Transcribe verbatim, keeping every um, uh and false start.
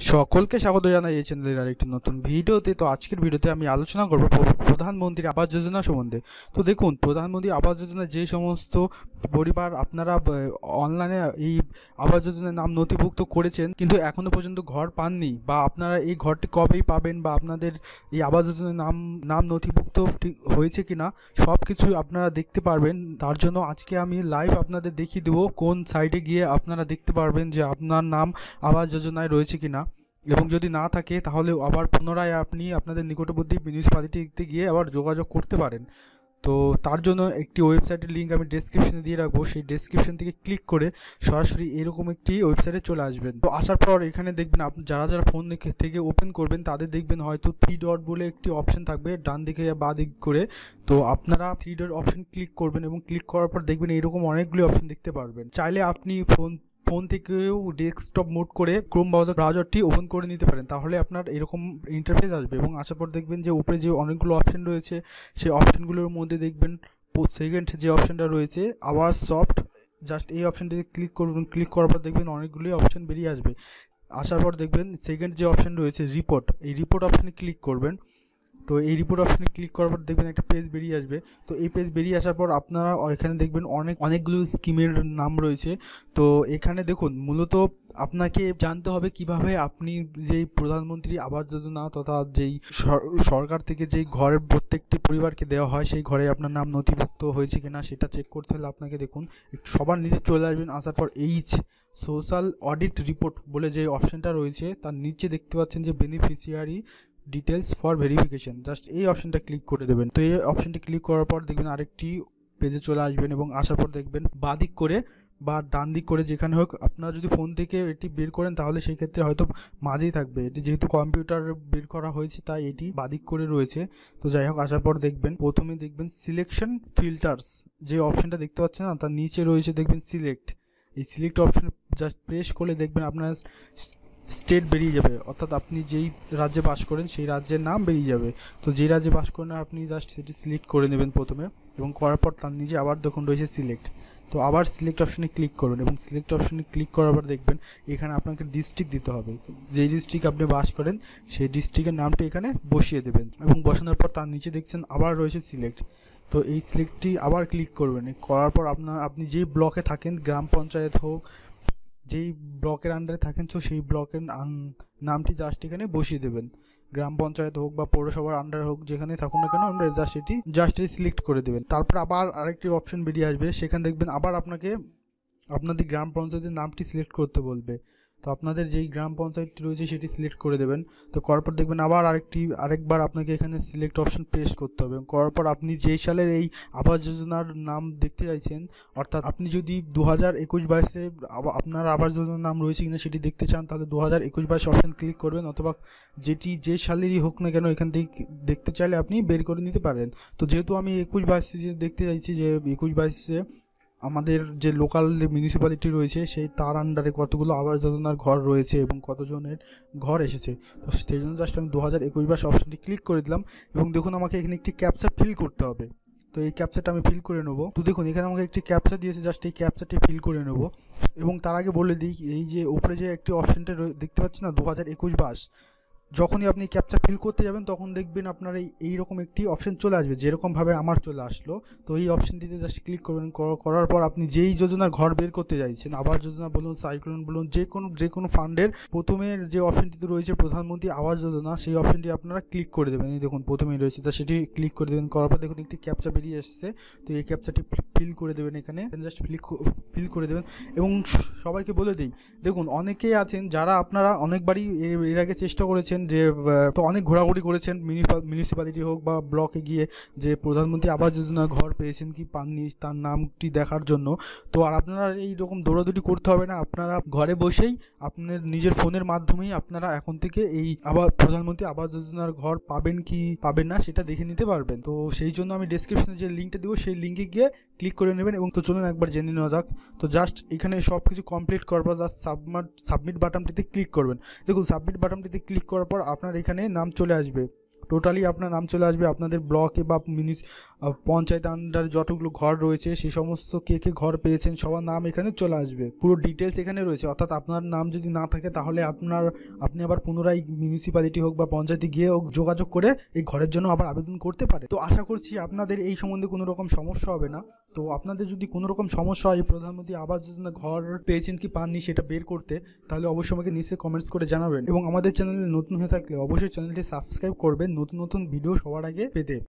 সকলকে স্বাগত জানাই এই চ্যানেলের আরেকটি নতুন ভিডিওতে। তো আজকের ভিডিওতে আমি আলোচনা করব প্রধানমন্ত্রী আবাস যোজনা সম্বন্ধে। তো দেখুন, প্রধানমন্ত্রী আবাস যোজনা যে সমস্ত পরিবার আপনারা অনলাইনে এই আবাস যোজনার নাম নথিভুক্ত করেছেন কিন্তু এখনও পর্যন্ত ঘর পাননি, বা আপনারা এই ঘরটি কবেই পাবেন, বা আপনাদের এই আবাস যোজনার নাম নাম নথিভুক্ত ঠিক হয়েছে কিনা সব কিছু আপনারা দেখতে পারবেন। তার জন্য আজকে আমি লাইভ আপনাদের দেখিয়ে দেবো কোন সাইটে গিয়ে আপনারা দেখতে পারবেন যে আপনার নাম আবাস যোজনায় রয়েছে কিনা, এবং যদি না থাকে তাহলে আবার পুনরায় আপনি আপনাদের নিকটবর্তী মিউনিসিপ্যালিটিতে গিয়ে আবার যোগাযোগ করতে পারেন। তো তার জন্য একটি ওয়েবসাইটের লিঙ্ক আমি ডেসক্রিপশনে দিয়ে রাখবো, সেই ডেসক্রিপশন থেকে ক্লিক করে সরাসরি এরকম একটি ওয়েবসাইটে চলে আসবেন। তো আসার পর এখানে দেখবেন আপনি যারা যারা ফোন থেকে ওপেন করবেন তাদের দেখবেন হয়তো থ্রি ডট বলে একটি অপশন থাকবে ডান দিকে বা দিক করে। তো আপনারা থ্রি ডট অপশন ক্লিক করবেন এবং ক্লিক করার পর দেখবেন এরকম অনেকগুলি অপশন দেখতে পারবেন। চাইলে আপনি ফোন ফোন থেকেও ডেস্কটপ মোড করে ক্রোম ব্রাউজার ব্রাউজারটি ওপেন করে নিতে পারেন, তাহলে আপনার এরকম ইন্টারফেস আসবে। এবং আসার পর দেখবেন যে উপরে যে অনেকগুলো অপশন রয়েছে সেই অপশনগুলোর মধ্যে দেখবেন সেকেন্ড যে অপশনটা রয়েছে আওয়াজ সফট, জাস্ট এই অপশনটিতে ক্লিক করবেন। ক্লিক করার পর দেখবেন অনেকগুলি অপশন বেরিয়ে আসবে। আসার পর দেখবেন সেকেন্ড যে অপশন রয়েছে রিপোর্ট, এই রিপোর্ট অপশনে ক্লিক করবেন। তো এই রিপোর্ট অপশনে ক্লিক করার পর দেখবেন একটা পেজ বেরিয়ে আসবে। তো এই পেজ বেরিয়ে আসার পর আপনারা এখানে দেখবেন অনেক অনেকগুলো স্কিমের নাম রয়েছে। তো এখানে দেখুন মূলত আপনাকে জানতে হবে কিভাবে আপনি যেই প্রধানমন্ত্রী আবাস যোজনা তথা যেই সরকার থেকে যেই ঘরের প্রত্যেকটি পরিবারকে দেওয়া হয় সেই ঘরে আপনার নাম নথিভুক্ত হয়েছে কিনা সেটা চেক করতে হলে আপনাকে দেখুন সবার নিচে চলে আসবেন। আসার পর এইচ সোশ্যাল অডিট রিপোর্ট বলে যে অপশনটা রয়েছে তার নিচে দেখতে পাচ্ছেন যে beneficiary details for verification, just এই অপশনটা ক্লিক করে দেবেন। তো এই অপশনটি ক্লিক করার পর দেখবেন আরেকটি পেজে চলে আসবেন এবং আসার পর দেখবেন বাঁ দিক করে বা ডান দিক করে যেখানে হোক, আপনারা যদি ফোন থেকে এটি বের করেন তাহলে সেই ক্ষেত্রে হয়তো মাঝেই থাকবে, এটি যেহেতু কম্পিউটার বের করা হয়েছে তাই এটি বাঁ দিক করে রয়েছে। তো যাই হোক, আসার পর দেখবেন প্রথমে দেখবেন সিলেকশন ফিল্টার্স যে অপশনটা দেখতে পাচ্ছেন না, তার নিচে রয়েছে দেখবেন সিলেক্ট। এই সিলেক্ট অপশন জাস্ট প্রেস করলে দেখবেন আপনার স্টেট বেরিয়ে যাবে, অর্থাৎ আপনি যেই রাজ্যে বাস করেন সেই রাজ্যের নাম বেরিয়ে যাবে। তো যেই রাজ্যে বাস করেন আপনি জাস্ট সেটি সিলেক্ট করে নেবেন প্রথমে, এবং করার পর তার নিচে আবার দেখুন রয়েছে সিলেক্ট। তো আবার সিলেক্ট অপশনে ক্লিক করবেন এবং সিলেক্ট অপশনে ক্লিক করার পর দেখবেন এখানে আপনাকে ডিস্ট্রিক্ট দিতে হবে, যেই ডিস্ট্রিক্ট আপনি বাস করেন সেই ডিস্ট্রিক্টের নামটি এখানে বসিয়ে দেবেন, এবং বসানোর পর তার নিচে দেখছেন আবার রয়েছে সিলেক্ট। তো এই সিলেক্টটি আবার ক্লিক করবেন। করার পর আপনার আপনি যেই ব্লকে থাকেন, গ্রাম পঞ্চায়েত হোক, যেই ব্লকের আন্ডারে থাকেন তো সেই ব্লকের নামটি জাস্ট এখানে বসিয়ে দেবেন। গ্রাম পঞ্চায়েত হোক বা পৌরসভার আন্ডার হোক, যেখানে থাকুন না কেন আমরা জাস্ট এটি জাস্ট এটি সিলেক্ট করে দেবেন। তারপর আবার আরেকটি অপশন বেরিয়ে আসবে, সেখানে দেখবেন আবার আপনাকে আপনাদের গ্রাম পঞ্চায়েতের নামটি সিলেক্ট করতে বলবে। তো আপনাদের যেই গ্রাম পঞ্চায়েতটি রয়েছে সেটি সিলেক্ট করে দেবেন। তো করার পর দেখবেন আবার আরেকটি আরেকবার আপনাকে এখানে সিলেক্ট অপশন প্রেস করতে হবে। করার পর আপনি যেই সালের এই আবাস যোজনার নাম দেখতে চাইছেন, অর্থাৎ আপনি যদি দু হাজার একুশ বাইশে আপনার আবাস যোজনার নাম রয়েছে কিনা সেটি দেখতে চান তাহলে দু হাজার একুশ বাইশ অপশন ক্লিক করবেন, অথবা যেটি যে সালেরই হোক না কেন এখান থেকে দেখতে চাইলে আপনি বের করে নিতে পারেন। তো যেহেতু আমি একুশ বাইশে যে দেখতে চাইছি যে একুশ বাইশে আমাদের যে লোকাল মিউনিসিপ্যালিটি রয়েছে সেই তার আন্ডারে কতগুলো আবাস যোজনার ঘর রয়েছে এবং কতজনের ঘর এসেছে, তো সেই জন্য জাস্ট আমি দু হাজার একুশ বাইশ অপশনটি ক্লিক করে দিলাম। এবং দেখুন আমাকে এখানে একটি ক্যাপচা ফিল করতে হবে। তো এই ক্যাপচাটা আমি ফিল করে নেবো। তো দেখুন এখানে আমাকে একটি ক্যাপচা দিয়েছে, জাস্ট এই ক্যাপচাটি ফিল করে নেবো। এবং তার আগে বলে দিই, এই যে উপরে যে একটি অপশনটা দেখতে পাচ্ছি না দু হাজার একুশ বাইশ, যখনই আপনি ক্যাপচা ফিল করতে যাবেন তখন দেখবেন আপনার এই এইরকম একটি অপশন চলে আসবে, যেরকমভাবে আমার চলে আসলো। তো এই অপশনটিতে জাস্ট ক্লিক করবেন। করার পর আপনি যেই যোজনার ঘর বের করতে চাইছেন, আবাস যোজনা বলুন, সাইক্লোন বলুন, যে কোনো যে কোনো ফান্ডের প্রথমের যে অপশনটিতে রয়েছে প্রধানমন্ত্রী আবাস যোজনা, সেই অপশনটি আপনারা ক্লিক করে দেবেন। এই দেখুন প্রথমেই রয়েছে, তা সেটি ক্লিক করে দেবেন। করার পর দেখুন একটি ক্যাপচা বেরিয়ে এসছে, তো এই ক্যাপচাটি ফিল করে দেবেন, এখানে জাস্ট ফিল ফিল করে দেবেন। এবং সবাইকে বলে দিই, দেখুন অনেকেই আছেন যারা আপনারা অনেকবারই এর আগে চেষ্টা করেছেন যে তো অনেক ঘোরাঘুরি করেছেন মিউনিসিপ্যালিটি হোক বা ব্লকে গিয়ে যে প্রধানমন্ত্রী আবাস যোজনা ঘর পেয়েছেন কি পাননি তার নামটি দেখার জন্য। তো আর আপনারা এইরকম দৌড়াদৌড়ি করতে হবে না, আপনারা ঘরে বসেই আপনার নিজের ফোনের মাধ্যমেই আপনারা এখন থেকে এই আবার প্রধানমন্ত্রী আবাস যোজনার ঘর পাবেন কি পাবেন না সেটা দেখে নিতে পারবেন। তো সেই জন্য আমি ডেসক্রিপশনে যে লিঙ্কটা দেবো সেই লিঙ্কে গিয়ে ক্লিক করে নেবেন। এবং তো চলুন একবার জেনে নেওয়া যাক। তো জাস্ট এখানে সব কিছু কমপ্লিট করার পর জাস্ট সাবমিট সাবমিট বাটনটিতে ক্লিক করবেন। দেখুন সাবমিট বাটনটিতে ক্লিক করার পর আপনার এখানে নাম চলে আসবে টোটালি আপনার নাম চলে আসবে। আপনাদের ব্লকে বা মিনি পঞ্চায়েত আন্ডারে যতগুলো ঘর রয়েছে সেই সমস্ত কে কে ঘর পেয়েছেন সবার নাম এখানে চলে আসবে, পুরো ডিটেলস এখানে রয়েছে। অর্থাৎ আপনার নাম যদি না থাকে তাহলে আপনার আপনি আবার পুনরায় মিউনিসিপ্যালিটি হোক বা পঞ্চায়েতে গিয়ে হোক যোগাযোগ করে এই ঘরের জন্য আবার আবেদন করতে পারে। তো আশা করছি আপনাদের এই সম্বন্ধে কোনো রকম সমস্যা হবে না। তো আপনাদের যদি কোনো রকম সমস্যা হয় প্রধানমন্ত্রী আবাস যোজনা ঘর পেয়েছেন কি পাননি সেটা বের করতে, তাহলে অবশ্যই আমাকে নিচে কমেন্টস করে জানাবেন। এবং আমাদের চ্যানেলে নতুন হয়ে থাকলে অবশ্যই চ্যানেলটি সাবস্ক্রাইব করবেন নতুন নতুন ভিডিও সবার আগে পেতে।